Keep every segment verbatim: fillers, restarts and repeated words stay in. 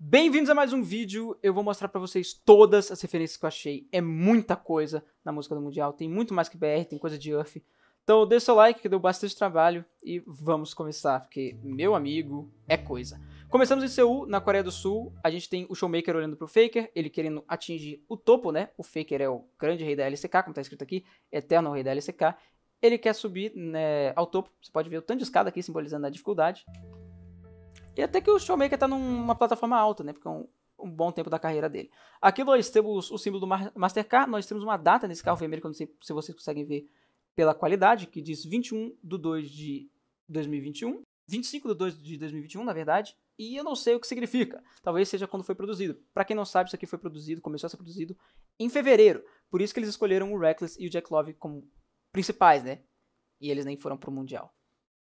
Bem-vindos a mais um vídeo. Eu vou mostrar pra vocês todas as referências que eu achei. É muita coisa na música do Mundial. Tem muito mais que B R, tem coisa de Uff. Então deixa seu like que deu bastante trabalho e vamos começar, porque, meu amigo, é coisa. Começamos em Seul, na Coreia do Sul. A gente tem o Showmaker olhando pro Faker, ele querendo atingir o topo, né? O Faker é o grande rei da L C K, como tá escrito aqui, eterno rei da L C K. Ele quer subir, né, ao topo. Você pode ver o tanto de escada aqui simbolizando a dificuldade. E até que o Showmaker tá numa plataforma alta, né? Porque é um, um bom tempo da carreira dele. Aqui nós temos o símbolo do Mastercard, nós temos uma data nesse carro vermelho, que eu não sei se vocês conseguem ver pela qualidade, que diz vinte e um de dois de dois mil e vinte e um. vinte e cinco de dois de dois mil e vinte e um, na verdade. E eu não sei o que significa. Talvez seja quando foi produzido. Pra quem não sabe, isso aqui foi produzido, começou a ser produzido em fevereiro. Por isso que eles escolheram o Reckless e o Jack Love como principais, né? E eles nem foram pro Mundial.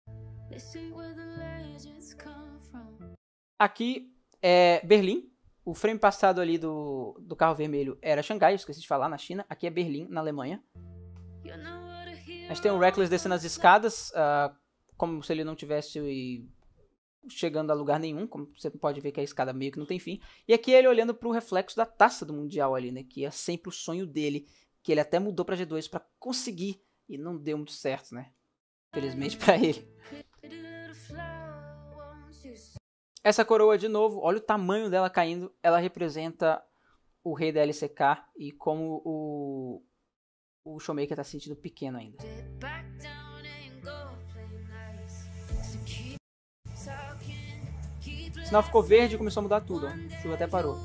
Aqui é Berlim. O frame passado ali do, do carro vermelho era Xangai, eu esqueci de falar, na China. Aqui é Berlim, na Alemanha. A gente tem o Reckless descendo as escadas, uh, como se ele não tivesse chegando a lugar nenhum. Como você pode ver que a escada meio que não tem fim. E aqui ele olhando pro reflexo da taça do Mundial ali, né? Que é sempre o sonho dele, que ele até mudou pra G dois pra conseguir. E não deu muito certo, né? Felizmente pra ele. Essa coroa, de novo, olha o tamanho dela caindo. Ela representa o rei da L C K e como o, o Showmaker tá se sentindo pequeno ainda. O sinal ficou verde e começou a mudar tudo. Ó. A chuva até parou.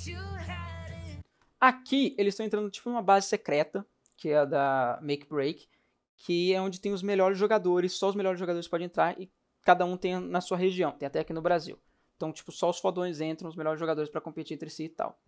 Aqui, eles estão entrando tipo numa base secreta, que é a da Make Break, que é onde tem os melhores jogadores. Só os melhores jogadores podem entrar e cada um tem na sua região. Tem até aqui no Brasil. Então, tipo, só os fodões entram, os melhores jogadores pra competir entre si e tal.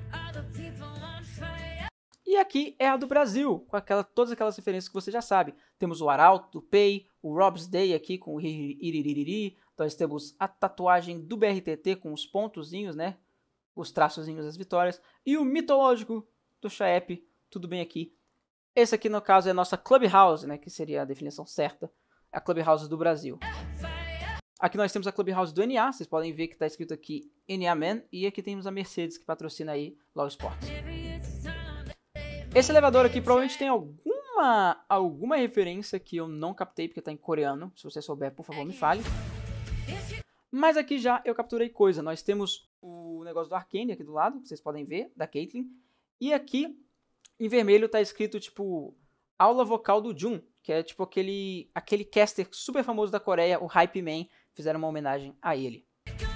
E aqui é a do Brasil, com aquela, todas aquelas referências que você já sabe. Temos o Arauto, o Pei, o Rob's Day aqui com o Iriririri. Nós temos a tatuagem do B R T T com os pontozinhos, né? Os traçozinhos das vitórias. E o mitológico do Chaep, tudo bem aqui. Esse aqui, no caso, é a nossa Clubhouse, né? Que seria a definição certa. A Clubhouse do Brasil. Aqui nós temos a Clubhouse do N A, vocês podem ver que está escrito aqui N A Man, e aqui temos a Mercedes que patrocina aí Law Sports. Esse elevador aqui provavelmente tem alguma, alguma referência que eu não captei porque está em coreano, se você souber, por favor, me fale. Mas aqui já eu capturei coisa, nós temos o negócio do Arcane aqui do lado, que vocês podem ver, da Caitlyn, e aqui em vermelho está escrito tipo aula vocal do Jun, que é tipo aquele, aquele caster super famoso da Coreia, o Hype Man. Fizeram uma homenagem a ele.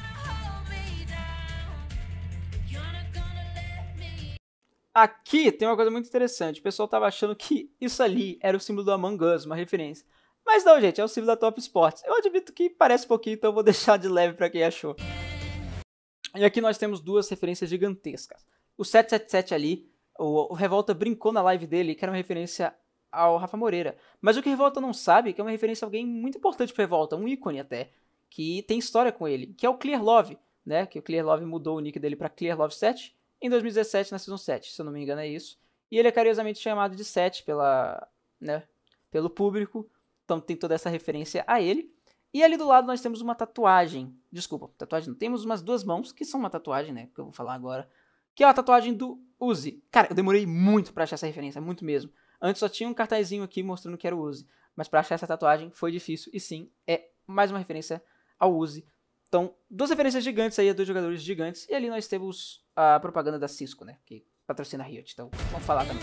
Aqui tem uma coisa muito interessante. O pessoal tava achando que isso ali era o símbolo do Among Us, uma referência. Mas não, gente, é o símbolo da Top Sports. Eu admito que parece um pouquinho, então eu vou deixar de leve pra quem achou. E aqui nós temos duas referências gigantescas. O sete sete sete ali, o, o Revolta brincou na live dele, que era uma referência ao Rafa Moreira. Mas o que o Revolta não sabe é que é uma referência a alguém muito importante pro Revolta, um ícone até, que tem história com ele, que é o Clear Love, né? Que o Clear Love mudou o nick dele para Clear Love sete em dois mil e dezessete na Season sete, se eu não me engano é isso. E ele é carinhosamente chamado de sete pela, né, pelo público, então tem toda essa referência a ele. E ali do lado nós temos uma tatuagem, desculpa, tatuagem não, temos umas duas mãos, que são uma tatuagem, né, que eu vou falar agora, que é a tatuagem do Uzi. Cara, eu demorei muito pra achar essa referência, muito mesmo. Antes só tinha um cartazinho aqui mostrando que era o Uzi, mas pra achar essa tatuagem foi difícil, e sim, é mais uma referência ao Uzi. Então, duas referências gigantes aí, a dois jogadores gigantes. E ali nós temos a propaganda da Cisco, né? Que patrocina a Riot. Então, vamos falar também.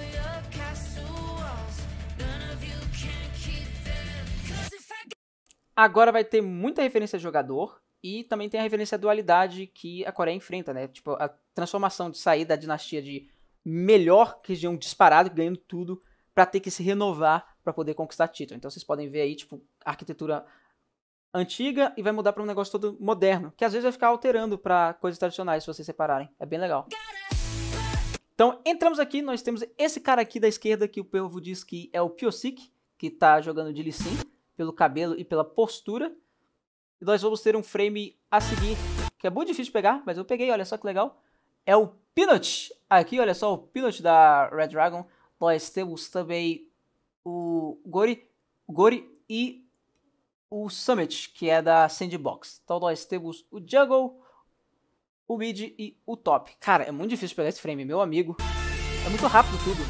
Agora vai ter muita referência a jogador. E também tem a referência à dualidade que a Coreia enfrenta, né? Tipo, a transformação de sair da dinastia de melhor região disparado, ganhando tudo, pra ter que se renovar pra poder conquistar título. Então, vocês podem ver aí, tipo, a arquitetura antiga e vai mudar para um negócio todo moderno, que às vezes vai ficar alterando para coisas tradicionais, se vocês separarem. É bem legal. Então, entramos aqui, nós temos esse cara aqui da esquerda, que o povo diz que é o Pyosik, que tá jogando de Lee Sin, pelo cabelo e pela postura. E nós vamos ter um frame a seguir, que é muito difícil de pegar, mas eu peguei, olha só que legal. É o Peanut. Aqui, olha só, o Peanut da Red Dragon. Nós temos também o Gori, Gori e o Summit, que é da Sandbox. Então nós temos o Jungle, o mid e o top. Cara, é muito difícil pegar esse frame, meu amigo. É muito rápido tudo.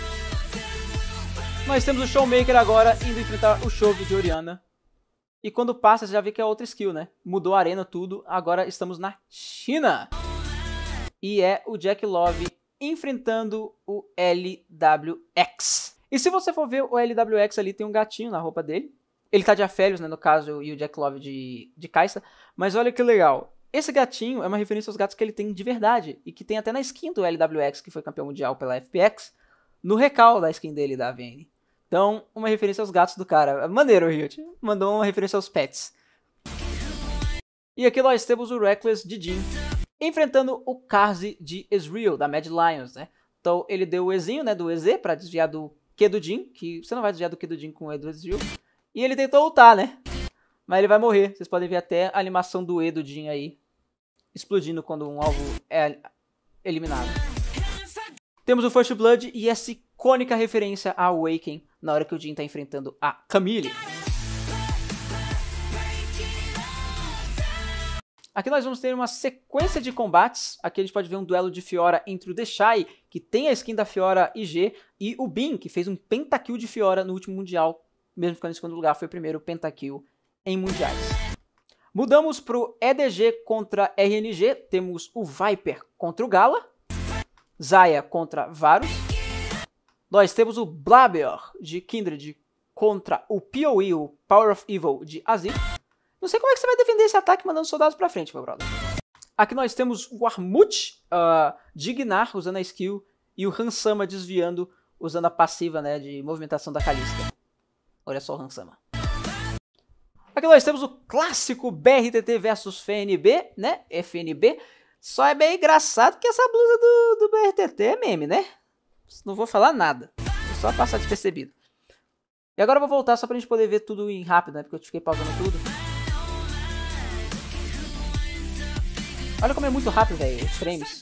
Nós temos o Showmaker agora indo enfrentar o Chove de Orianna. E quando passa, você já vê que é outra skill, né? Mudou a arena, tudo. Agora estamos na China. E é o Jack Love enfrentando o L W X. E se você for ver o L W X ali, tem um gatinho na roupa dele. Ele tá de Aphelios, né, no caso, e o Jack Love de, de Kai'Sa. Mas olha que legal. Esse gatinho é uma referência aos gatos que ele tem de verdade. E que tem até na skin do L W X, que foi campeão mundial pela F P X. No recal da skin dele, da A V N. Então, uma referência aos gatos do cara. Maneiro, o Riot. Mandou uma referência aos pets. E aqui nós temos o Rekkles de Jhin enfrentando o Carzzy de Ezreal, da Mad Lions, né? Então, ele deu o Ezinho, né, do E Z pra desviar do Q do Jhin, que você não vai desviar do Q do Jhin com o E do Ezreal. E ele tentou ultar, né? Mas ele vai morrer. Vocês podem ver até a animação do E do Jhin aí, explodindo quando um alvo é eliminado. Temos o First Blood e essa icônica referência a Awaken na hora que o Jhin tá enfrentando a Camille. Aqui nós vamos ter uma sequência de combates. Aqui a gente pode ver um duelo de Fiora entre o Deshai, que tem a skin da Fiora I G, e o Bin, que fez um pentakill de Fiora no último Mundial, mesmo ficando em segundo lugar, foi o primeiro pentakill em Mundiais. Mudamos para o E D G contra R N G, temos o Viper contra o Gala, Xayah contra Varus, nós temos o Blaber de Kindred contra o P O E, o Power of Evil de Azir. Não sei como é que você vai defender esse ataque mandando soldados pra frente, meu brother. Aqui nós temos o Armut uh, de Gnar usando a skill e o Hansama desviando usando a passiva, né, de movimentação da Kalista. Olha só o Hansama. Aqui nós temos o clássico B R T T versus F N B, né, F N B. Só é bem engraçado que essa blusa do, do B R T T é meme, né? Não vou falar nada, vou só passar despercebido. E agora eu vou voltar só pra gente poder ver tudo em rápido, né, porque eu fiquei pausando tudo. Olha como é muito rápido, velho, os frames.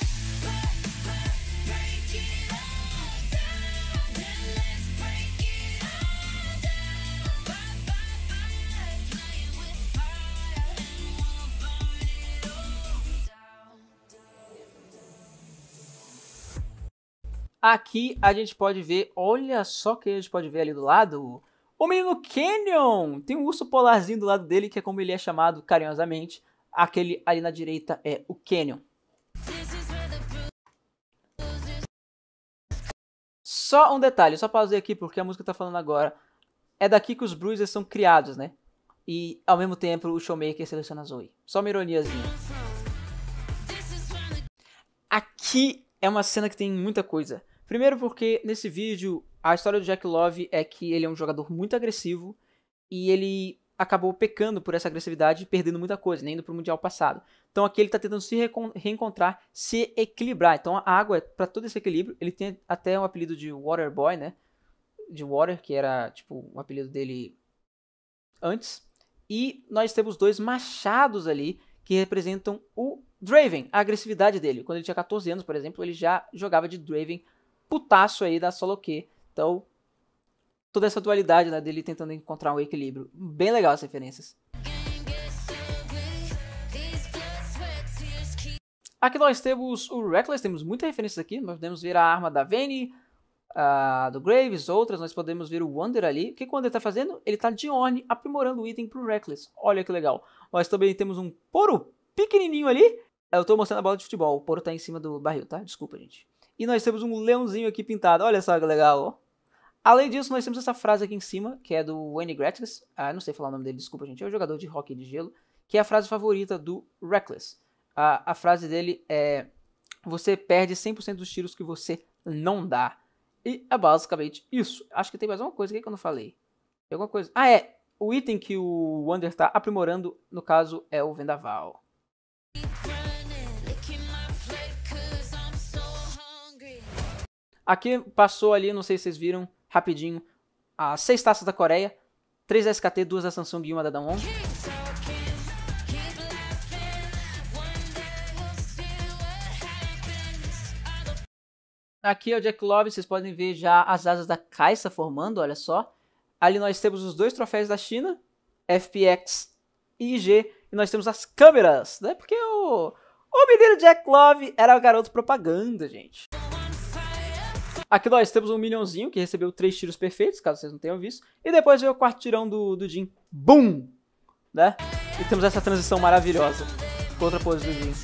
Aqui a gente pode ver, olha só que a gente pode ver ali do lado, o menino Canyon. Tem um urso polarzinho do lado dele, que é como ele é chamado carinhosamente. Aquele ali na direita é o Canyon. Só um detalhe, só pausei aqui porque a música tá falando agora. É daqui que os Bruisers são criados, né? E ao mesmo tempo o Showmaker seleciona a Zoe. Só uma ironiazinha. Aqui é uma cena que tem muita coisa. Primeiro porque nesse vídeo a história do Jack Love é que ele é um jogador muito agressivo e ele acabou pecando por essa agressividade e perdendo muita coisa, nem indo pro Mundial passado. Então aqui ele tá tentando se reencontrar, se equilibrar. Então a água é para todo esse equilíbrio. Ele tem até um apelido de Water Boy, né? De Water, que era tipo o apelido dele antes. E nós temos dois machados ali que representam o Draven, a agressividade dele. Quando ele tinha quatorze anos, por exemplo, ele já jogava de Draven, putaço aí da solo queue. Então toda essa dualidade, né, dele tentando encontrar um equilíbrio. Bem legal as referências. Aqui nós temos o Rekkles, temos muitas referências aqui. Nós podemos ver a arma da Vayne, a do Graves, outras. Nós podemos ver o Wunder ali. O que, que o Wunder está fazendo? Ele está de Ornn, aprimorando o item para o Rekkles. Olha que legal. Nós também temos um Poro pequenininho ali. Eu estou mostrando a bola de futebol. O Poro está em cima do barril, tá? Desculpa, gente. E nós temos um leãozinho aqui pintado. Olha só que legal, ó. Além disso, nós temos essa frase aqui em cima, que é do Wayne Gretzky. Ah, não sei falar o nome dele, desculpa, gente. É o jogador de hóquei de gelo. Que é a frase favorita do Rekkles. A, a frase dele é: você perde cem por cento dos tiros que você não dá. E é basicamente isso. Acho que tem mais uma coisa aqui que eu não falei. Tem alguma coisa. Ah, é. O item que o Wunder está aprimorando, no caso, é o Vendaval. Aqui passou ali, não sei se vocês viram, rapidinho, as seis taças da Coreia, três da S K T, duas da Samsung e uma da Damwon. Aqui é o Jack Love, vocês podem ver já as asas da Kai'Sa formando, olha só. Ali nós temos os dois troféus da China, F P X e I G, e nós temos as câmeras, né? Porque o, O menino Jack Love era o garoto propaganda, gente. Aqui nós temos um minionzinho que recebeu três tiros perfeitos, caso vocês não tenham visto. E depois veio o quarto tirão do, do Jin. Boom! Né? E temos essa transição maravilhosa. Outra pose do Jin.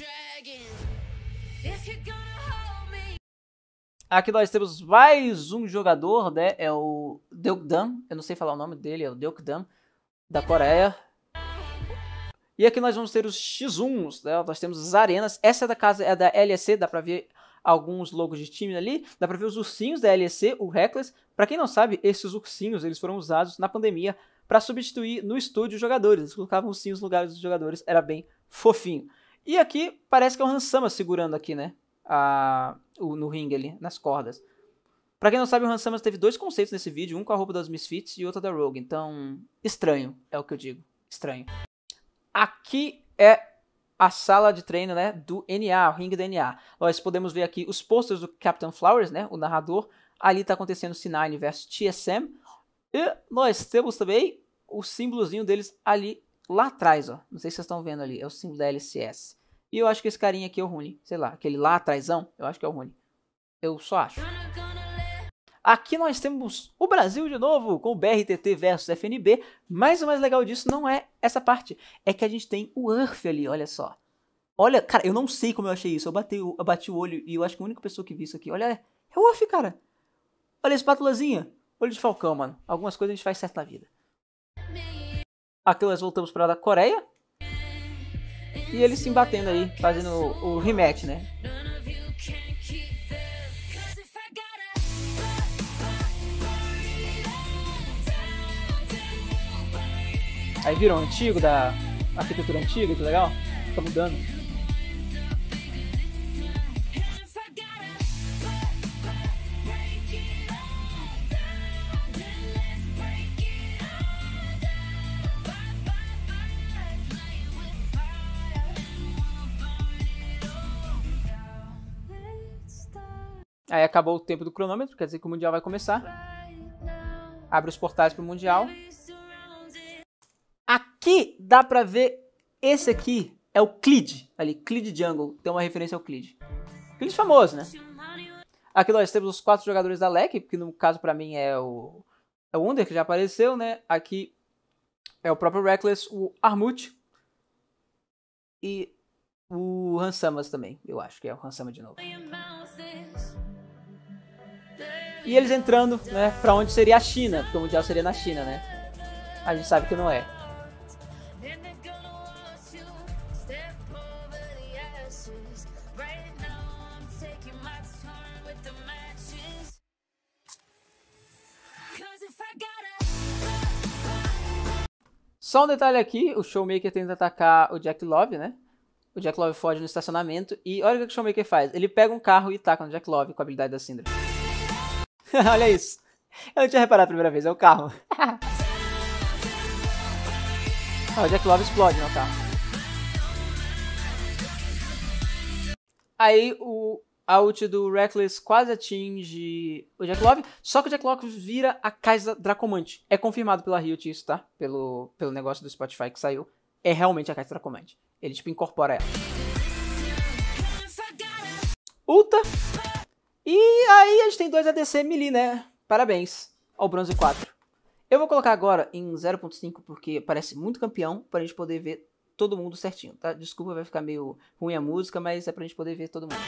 Aqui nós temos mais um jogador, né? É o Deokdam. Eu não sei falar o nome dele, é o Deokdam, da Coreia. E aqui nós vamos ter os X uns, né? Nós temos as arenas. Essa é da casa, é da L E C, dá pra ver alguns logos de time ali. Dá pra ver os ursinhos da L E C, o Reckless. Pra quem não sabe, esses ursinhos eles foram usados na pandemia pra substituir no estúdio os jogadores. Eles colocavam ursinhos no lugar dos jogadores, era bem fofinho. E aqui parece que é o Hansama segurando aqui, né? A, o, no ringue ali, nas cordas. Pra quem não sabe, o Hansama teve dois conceitos nesse vídeo, um com a roupa das Misfits e outro da Rogue. Então, estranho, é o que eu digo. Estranho. Aqui é a sala de treino, né, do N A, o ringue do N A. Nós podemos ver aqui os posters do Captain Flowers, né, o narrador. Ali tá acontecendo o C nove versus T S M. E nós temos também o símbolozinho deles ali lá atrás, ó. Não sei se vocês estão vendo ali, é o símbolo da L C S. E eu acho que esse carinha aqui é o Rune, sei lá, aquele lá atrásão, eu acho que é o Rune. Eu só acho. Aqui nós temos o Brasil de novo, com o B R T T versus F N B, mas o mais legal disso não é essa parte, é que a gente tem o Earth ali, olha só. Olha, cara, eu não sei como eu achei isso, eu bati, eu bati o olho e eu acho que a única pessoa que viu isso aqui, olha, é o Earth, cara. Olha a espátulazinha, olho de falcão, mano. Algumas coisas a gente faz certo na vida. Aqui nós voltamos para a Coreia. E eles se embatendo aí, fazendo o, o rematch, né? Aí virou antigo, da arquitetura antiga, que legal. Tá mudando. Aí acabou o tempo do cronômetro, quer dizer que o Mundial vai começar. Abre os portais para o Mundial. Aqui dá pra ver, esse aqui é o Clid, ali, Clid Jungle, tem uma referência ao Clid. Clid famoso, né? Aqui nós temos os quatro jogadores da L E C, que no caso pra mim é o, é o Wunder, que já apareceu, né? Aqui é o próprio Reckless, o Armut e o Hansamas também, eu acho que é o Hansama de novo. E eles entrando, né, pra onde seria a China, porque o Mundial seria na China, né? A gente sabe que não é. Só um detalhe aqui, o Showmaker tenta atacar o Jack Love, né? O Jack Love foge no estacionamento e olha o que o Showmaker faz. Ele pega um carro e taca no Jack Love com a habilidade da Syndra. Olha isso. Eu não tinha reparado a primeira vez, é o carro. Ah, o Jack Love explode no carro. Aí o a ult do Reckless quase atinge o Jack Love, só que o Jack Love vira a Kai'Sa Dracomante. É confirmado pela Riot isso, tá? Pelo, pelo negócio do Spotify que saiu. É realmente a Kai'Sa Dracomante. Ele, tipo, incorpora ela. Ulta. E aí a gente tem dois A D C melee, né? Parabéns ao bronze quatro. Eu vou colocar agora em zero ponto cinco porque parece muito campeão, pra gente poder ver todo mundo certinho, tá? Desculpa, vai ficar meio ruim a música, mas é pra gente poder ver todo mundo.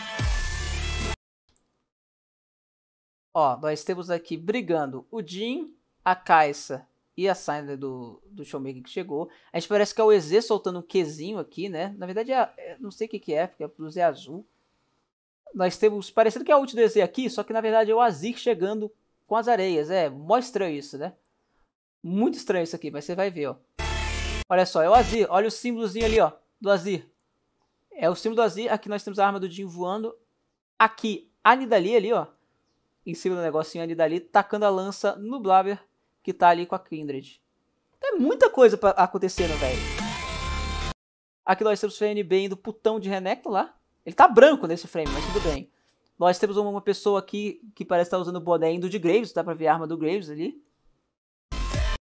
Ó, nós temos aqui brigando o Jin, a Kai'Sa e a Syndra do, do Showmaker que chegou. A gente parece que é o E Z soltando um Qzinho aqui, né? Na verdade, é, é, não sei o que, que é, porque a blusa é azul. Nós temos, parecendo que é a ult do E Z aqui, só que na verdade é o Azir chegando com as areias. É, mó estranho isso, né? Muito estranho isso aqui, mas você vai ver, ó. Olha só, é o Azir. Olha o símbolozinho ali, ó, do Azir. É o símbolo do Azir. Aqui nós temos a arma do Jin voando. Aqui, a Nidalee ali, ó. Em cima do negocinho ali dali, tacando a lança no Blabber, que tá ali com a Kindred. É muita coisa pra acontecendo, velho. Aqui nós temos o F N B indo putão de Renekton lá. Ele tá branco nesse frame, mas tudo bem. Nós temos uma pessoa aqui que parece estar usando o boné indo de Graves, dá pra ver a arma do Graves ali.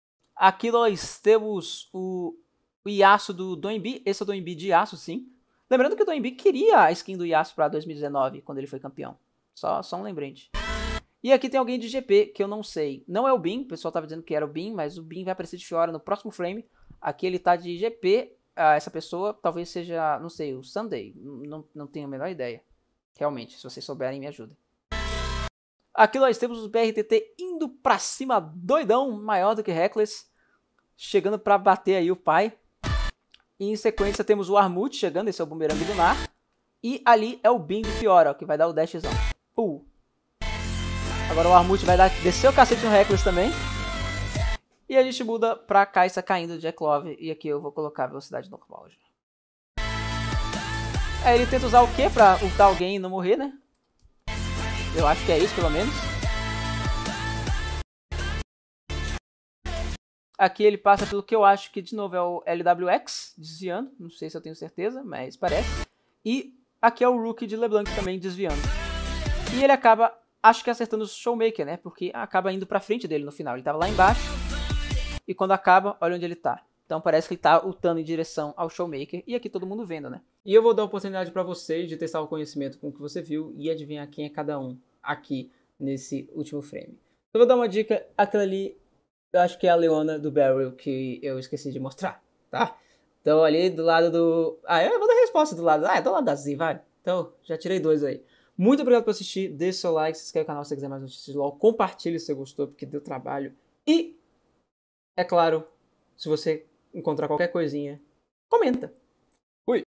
Aqui nós temos o, o Yasuo do Doinbi, esse é o Doinbi de Yasuo, sim. Lembrando que o Toynbee queria a skin do Yasuo pra dois mil e dezenove, quando ele foi campeão. Só, só um lembrete. E aqui tem alguém de G P que eu não sei. Não é o Bin, o pessoal tava dizendo que era o Bin, mas o Bin vai aparecer de Fiora no próximo frame. Aqui ele tá de G P, ah, essa pessoa talvez seja, não sei, o Sunday. Não, não tenho a menor ideia. Realmente, se vocês souberem, me ajudem. Aqui nós temos os B R T T indo pra cima, doidão, maior do que Reckless. Chegando pra bater aí o pai. E em sequência temos o Armut chegando, esse é o Boomerang Lunar. E ali é o Bin de Fiora, ó, que vai dar o dashzão. Pull. Agora o Armut vai dar, descer o cacete no Reckless também. E a gente muda pra Kai'Sa caindo de Jack Love. E aqui eu vou colocar a velocidade normal já. Aí ele tenta usar o que pra ultar alguém e não morrer, né? Eu acho que é isso, pelo menos. Aqui ele passa pelo que eu acho que, de novo, é o L W X, desviando. Não sei se eu tenho certeza, mas parece. E aqui é o Rookie de LeBlanc também, desviando. E ele acaba, acho que acertando o Showmaker, né? Porque acaba indo pra frente dele no final. Ele tava lá embaixo. E quando acaba, olha onde ele tá. Então parece que ele tá ultando em direção ao Showmaker. E aqui todo mundo vendo, né? E eu vou dar a oportunidade pra vocês de testar o conhecimento com o que você viu e adivinhar quem é cada um aqui nesse último frame. Eu vou dar uma dica, aquela ali, eu acho que é a Leona do Beryl que eu esqueci de mostrar, tá? Então ali do lado do... Ah, eu vou dar a resposta do lado... Ah, é do lado da Z, vai. Então, já tirei dois aí. Muito obrigado por assistir, deixe seu like, se inscreve no canal se você quiser mais notícias de LoL, compartilhe se você gostou, porque deu trabalho. E, é claro, se você encontrar qualquer coisinha, comenta.